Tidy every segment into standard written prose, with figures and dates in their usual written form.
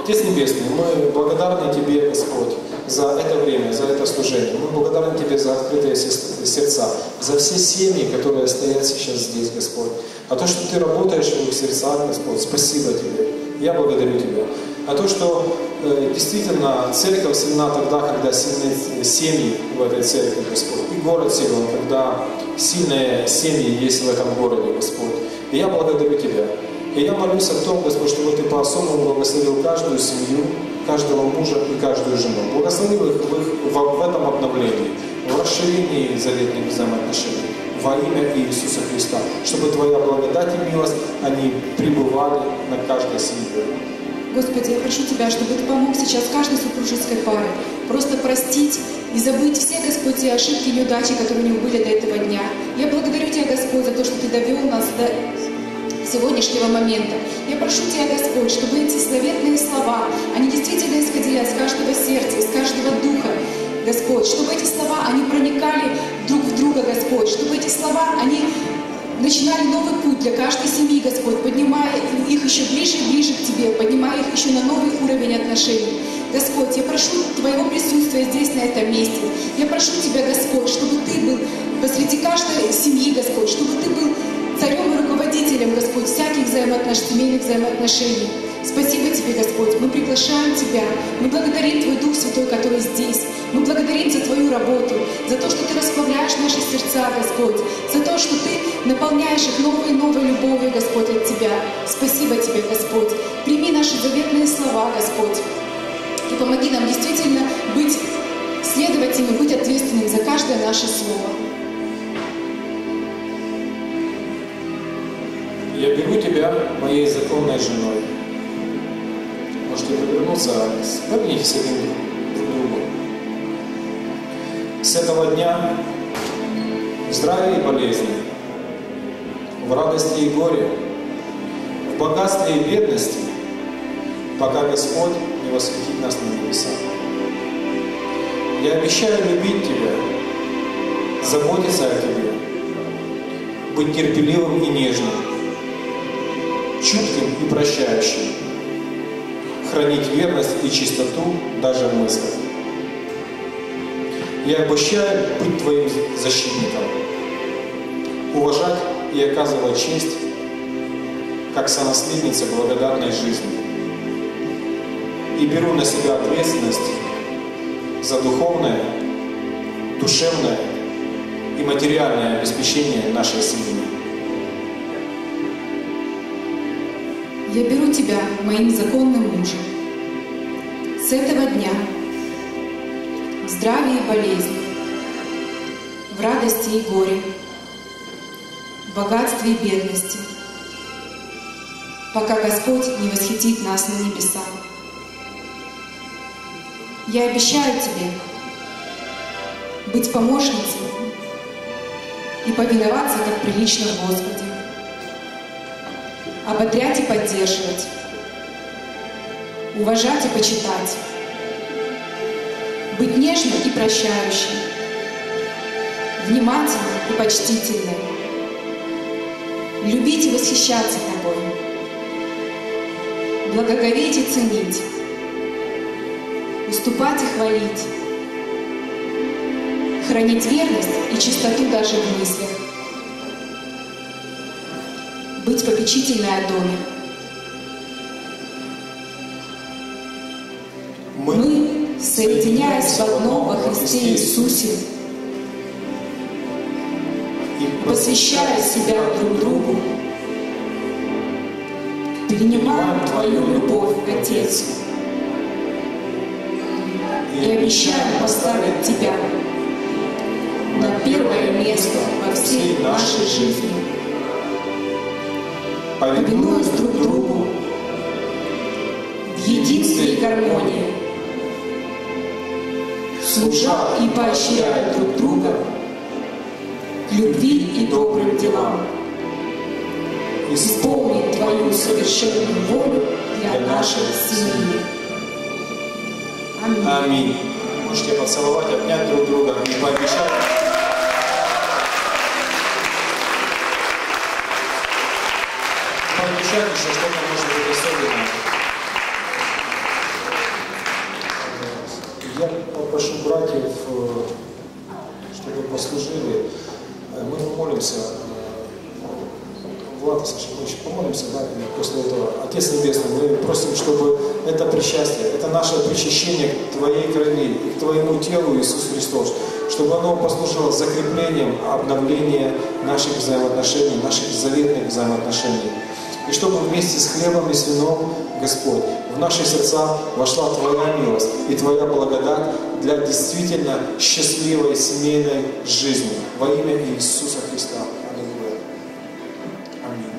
Отец Небесный, мы благодарны Тебе, Господь, за это время, за это служение. Мы благодарны Тебе за открытые сердца, за все семьи, которые стоят сейчас здесь, Господь. А то, что Ты работаешь в их сердцах, Господь, спасибо Тебе. Я благодарю Тебя. А то, что действительно церковь сильна тогда, когда сильные семьи в этой церкви, Господь. И город силен, когда сильные семьи есть в этом городе, Господь. И я благодарю Тебя. И я молюсь о том, Господь, чтобы Ты по-особому благословил каждую семью, каждого мужа и каждую жену. Благословил их в этом обновлении, в расширении заветных взаимоотношений во имя Иисуса Христа. Чтобы Твоя благодать и милость, они пребывали на каждой семье. Господи, я прошу Тебя, чтобы Ты помог сейчас каждой супружеской паре просто простить и забыть все, Господь, те ошибки и неудачи, которые у них были до этого дня. Я благодарю Тебя, Господь, за то, что Ты довел нас до сегодняшнего момента. Я прошу Тебя, Господь, чтобы эти заветные слова, они действительно исходили из каждого сердца, из каждого духа, Господь, чтобы эти слова, они проникали друг в друга, Господь, чтобы эти слова, они начинали новый путь для каждой семьи, Господь, поднимая их еще ближе и ближе к Тебе, поднимая их еще на новый уровень отношений. Господь, я прошу Твоего присутствия здесь, на этом месте. Я прошу Тебя, Господь, чтобы Ты был посреди каждой семьи, Господь, чтобы Ты был царем и руководителем, Господь, всяких семейных взаимоотношений. Спасибо Тебе, Господь. Мы приглашаем Тебя. Мы благодарим Твой Дух Святой, который здесь. Мы благодарим за Твою работу, за то, что Ты расплавляешь наши сердца, Господь, за то, что Ты наполняешь их новой и новой любовью, Господь, от Тебя. Спасибо Тебе, Господь. Прими наши заветные слова, Господь, и помоги нам действительно быть следователями, быть ответственными за каждое наше слово. Я беру Тебя моей законной женой. Можете повернуться, повернитесь один к другу. С этого дня в здравии и болезни, в радости и горе, в богатстве и бедности, пока Господь не восхитит нас на небесах. Я обещаю любить Тебя, заботиться о Тебе, быть терпеливым и нежным, чутким и прощающим, хранить верность и чистоту даже в мыслях. Я обещаю быть Твоим защитником, уважать и оказывать честь, как сонаследница благодатной жизни. И беру на себя ответственность за духовное, душевное и материальное обеспечение нашей семьи. Я беру Тебя моим законным мужем. С этого дня в здравии и болезни, в радости и горе, в богатстве и бедности, пока Господь не восхитит нас на небеса. Я обещаю Тебе быть помощницей и повиноваться, как прилично в Господе, ободрять и поддерживать, уважать и почитать, быть нежным и прощающим, внимательным и почтительным, любить и восхищаться Тобой, благоговеть и ценить, уступать и хвалить, хранить верность и чистоту даже в мыслях, быть попечительной о доме. Мы, соединяясь в одном во Христе Иисусе и посвящая себя друг другу, принимаем Твою любовь, Отец, и обещаем поставить Тебя на первое место во всей нашей жизни, повинуясь друг другу в единстве и гармонии, служа и поощряя друг друга к любви и добрым делам, исполнить Твою совершенную волю для нашей семьи. Аминь. Аминь. Можете поцеловать, обнять друг друга и пообещать. Пообещать еще что-то может быть особенное. Я попрошу братьев, чтобы послужили. Мы помолимся. Влад, Саша, мы еще помолимся, да, и после этого. Отец Небесный, мы просим, чтобы это причастие, это наше причащение к Твоей крови и к Твоему телу, Иисус Христос, чтобы оно послужило закреплением, обновлением наших взаимоотношений, наших заветных взаимоотношений. И чтобы вместе с хлебом и с вином, Господь, в наши сердца вошла Твоя милость и Твоя благодать для действительно счастливой семейной жизни. Во имя Иисуса Христа. Аллилуйя. Аминь.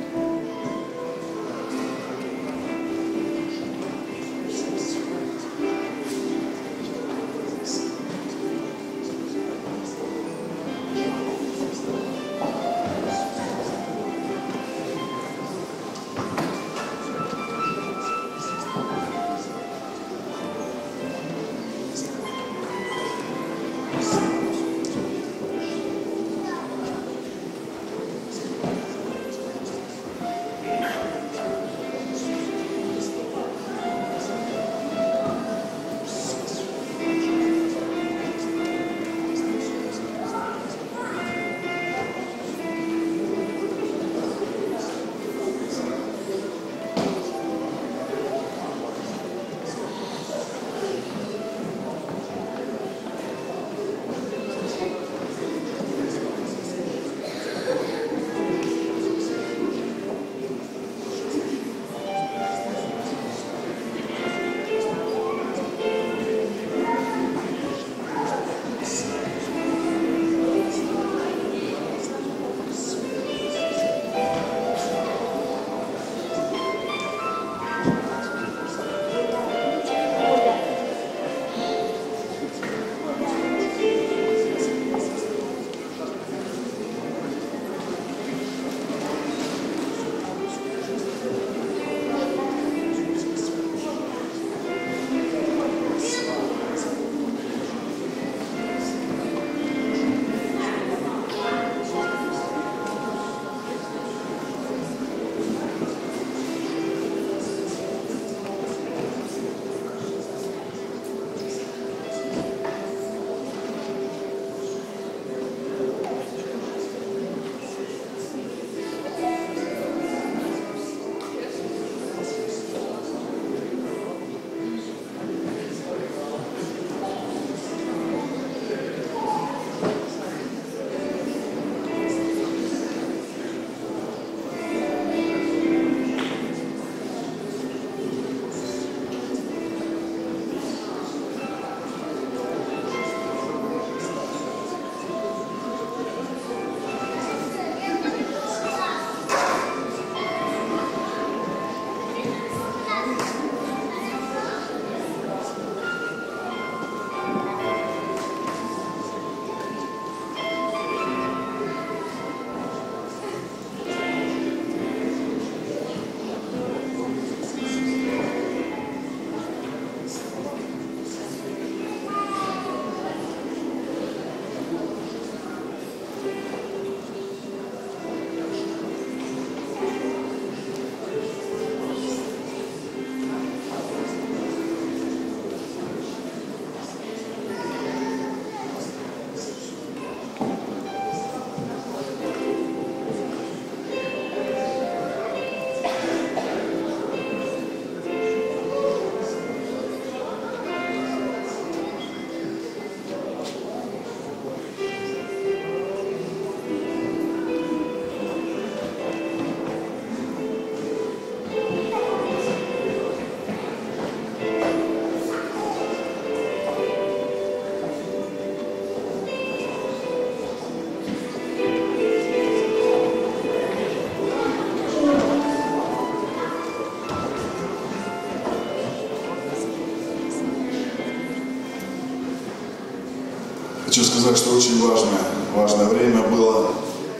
Хочу сказать, что очень важное время было,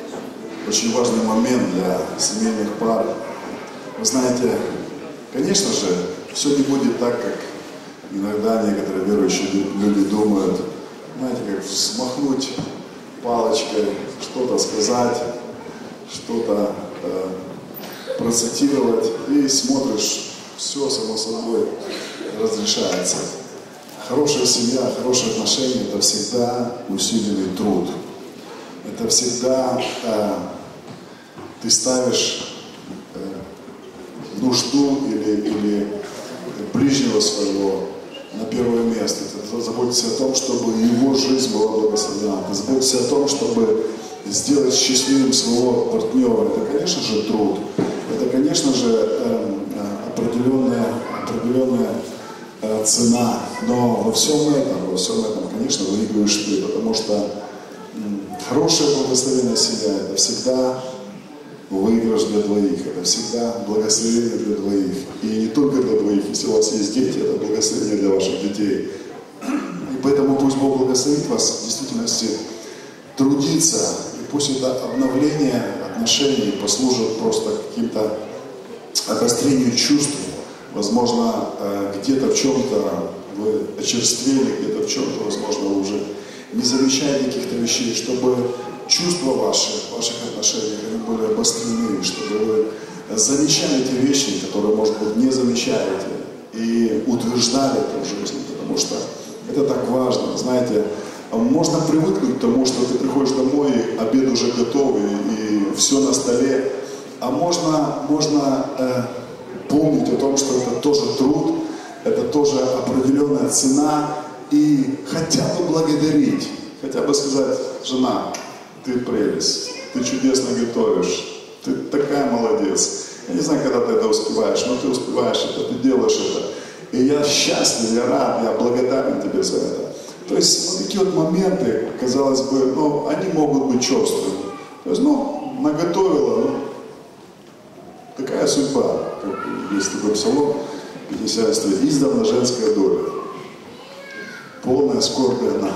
очень важный момент для семейных пар. Вы знаете, конечно же, все не будет так, как иногда некоторые верующие люди думают. Знаете, как взмахнуть палочкой, что-то сказать, что-то процитировать, и смотришь, все само собой разрешается. хорошая семья, хорошие отношения – это всегда усиленный труд. Это всегда ты ставишь нужду или ближнего своего на первое место. Ты заботишься о том, чтобы его жизнь была благословена. Ты заботишься о том, чтобы сделать счастливым своего партнера. Это, конечно же, труд. Это, конечно же, определенная цена. Но во всем этом, конечно, выигрываешь ты, потому что хорошая благословенная семья – это всегда выигрыш для двоих, это всегда благословение для двоих. И не только для двоих, если у вас есть дети, это благословение для ваших детей. И поэтому пусть Бог благословит вас в действительности трудиться, и пусть это обновление отношений послужит просто каким-то обострению чувств. Возможно, где-то в чем-то вы очерствели, где-то в чем-то, возможно, вы уже не замечаете каких-то вещей, чтобы чувства ваших отношениях они были обострены, чтобы вы замечали те вещи, которые, может быть, не замечаете, и утверждали это в жизни, потому что это так важно. Знаете, можно привыкнуть к тому, что ты приходишь домой, обед уже готов, и все на столе, а можно помнить о том, что это тоже труд, это тоже определенная цена, и хотя бы благодарить, хотя бы сказать: жена, ты прелесть, ты чудесно готовишь, ты такая молодец. Я не знаю, когда ты это успеваешь, но ты успеваешь это, ты делаешь это. И я счастлив, я рад, я благодарен тебе за это. То есть вот такие вот моменты, казалось бы, они могут быть черствыми. То есть, наготовила, такая судьба, как есть такой псалом, 50 издавна женская доля. Полная скорбь она.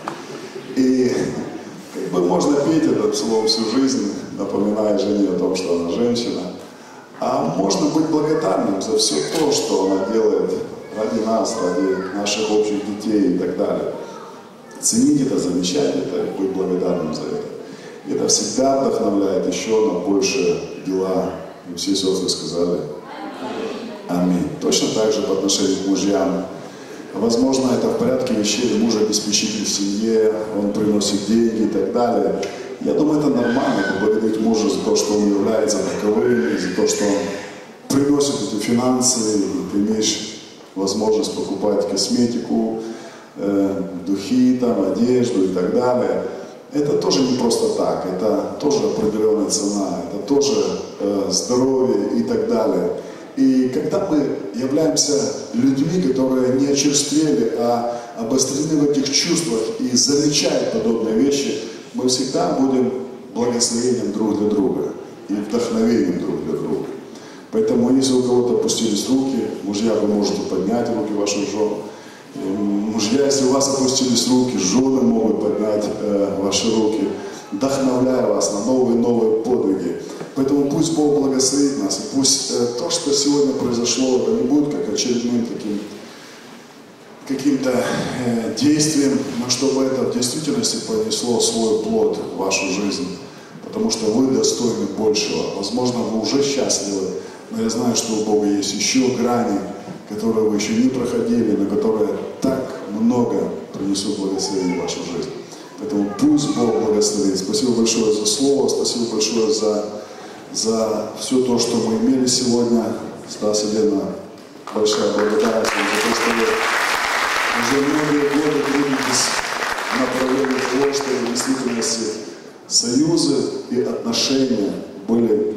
И можно петь этот псалом всю жизнь, напоминая жене о том, что она женщина. А можно быть благодарным за все то, что она делает ради нас, ради наших общих детей и так далее. Ценить это, замечать это, быть благодарным за это. И это всегда вдохновляет еще на большие дела. И все сестры сказали аминь. Точно так же по отношению к мужьям. Возможно, это в порядке вещей, муж обеспечитель в семье, он приносит деньги и так далее. Я думаю, это нормально, поблагодарить мужа за то, что он является таковым, за то, что он приносит эти финансы, и ты имеешь возможность покупать косметику, духи, одежду и так далее. Это тоже не просто так, это тоже определенная цена, это тоже здоровье и так далее. И когда мы являемся людьми, которые не очерствели, а обострены в этих чувствах и замечают подобные вещи, мы всегда будем благословением друг для друга и вдохновением друг для друга. Поэтому, если у кого-то опустились руки, мужья, вы можете поднять руки ваших жен. Мужья, если у вас опустились руки, жены могут поднять ваши руки, вдохновляя вас на новые подвиги. Поэтому пусть Бог благословит нас, и пусть то, что сегодня произошло, это не будет как очередным каким-то действием, но чтобы это в действительности понесло свой плод в вашу жизнь, потому что вы достойны большего. Возможно, вы уже счастливы, но я знаю, что у Бога есть еще грани, которые вы еще не проходили, но которые так много принесут благословения в вашу жизнь. Поэтому пусть Бог благословит. Спасибо большое за слово, спасибо большое за все то, что мы имели сегодня. Стас и Лена, большая благодарность за то, что вы уже многие годы трудитесь в направлении того, что в действительности союзы и отношения были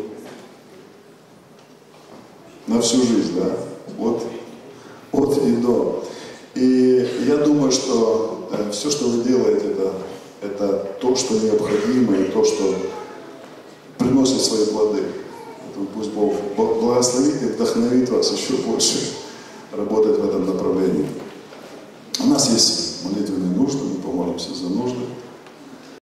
на всю жизнь, да? От и до. И я думаю, что все, что вы делаете, это то, что необходимо, и то, что приносит свои плоды. Поэтому пусть Бог благословит и вдохновит вас еще больше работать в этом направлении. У нас есть молитвенные нужды, мы помолимся за нужды.